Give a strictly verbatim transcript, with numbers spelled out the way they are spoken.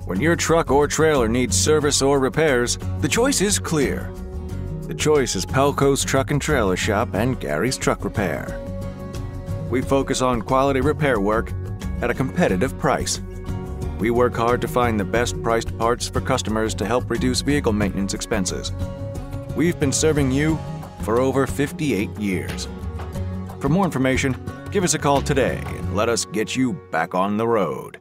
When your truck or trailer needs service or repairs, the choice is clear. The choice is Palko's Truck and Trailer Shop and Gary's Truck Repair. We focus on quality repair work at a competitive price. We work hard to find the best priced parts for customers to help reduce vehicle maintenance expenses. We've been serving you for over fifty-eight years. For more information, give us a call today and let us get you back on the road.